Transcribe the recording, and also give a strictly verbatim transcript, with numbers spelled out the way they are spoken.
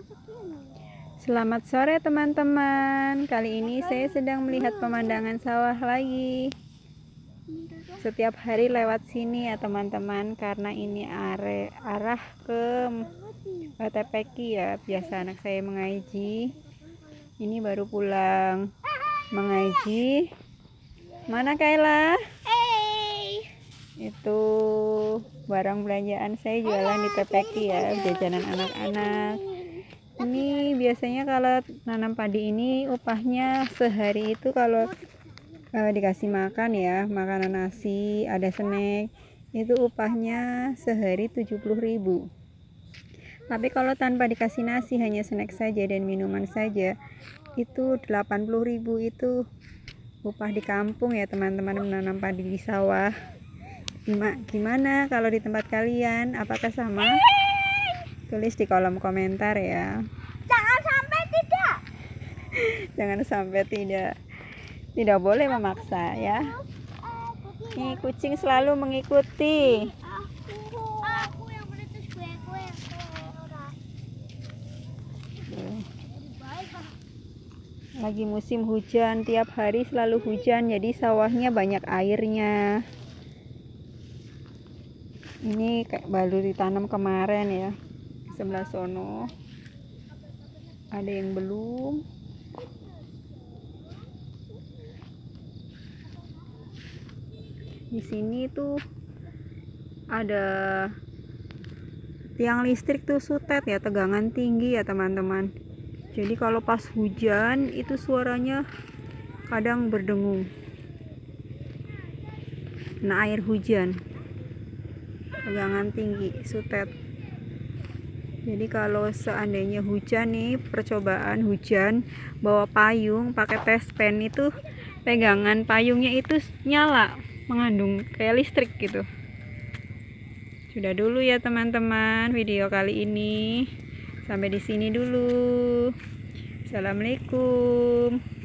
Selamat sore teman-teman. Kali ini saya sedang melihat pemandangan sawah lagi. Setiap hari lewat sini ya teman-teman, karena ini are, arah ke T P Q ya. Biasa anak saya mengaji. Ini baru pulang mengaji. Mana Kayla? Itu barang belanjaan saya jualan di T P Q ya, jajanan anak-anak. Ini biasanya kalau nanam padi ini upahnya sehari itu kalau uh, dikasih makan ya, makanan nasi, ada snack, itu upahnya sehari tujuh puluh ribu. Tapi kalau tanpa dikasih nasi, hanya snack saja dan minuman saja, itu delapan puluh ribu. Itu upah di kampung ya teman-teman, menanam padi di sawah. Gimana kalau di tempat kalian? Apakah sama? Tulis di kolom komentar ya. Jangan sampai tidak. Jangan sampai tidak. Tidak boleh memaksa ya. Ini kucing selalu mengikuti. Aku yang meletus gue, gue yang Lagi musim hujan, tiap hari selalu hujan, jadi sawahnya banyak airnya. Ini kayak baru ditanam kemarin ya. Sebelah sono ada yang belum. Di sini tuh ada tiang listrik tuh sutet ya, tegangan tinggi ya teman-teman. Jadi kalau pas hujan itu suaranya kadang berdengung. Nah, air hujan, tegangan tinggi, sutet. Jadi kalau seandainya hujan nih, percobaan hujan, bawa payung, pakai tespen, itu pegangan payungnya itu nyala, mengandung kayak listrik gitu. Sudah dulu ya teman-teman video kali ini. Sampai di sini dulu. Assalamualaikum.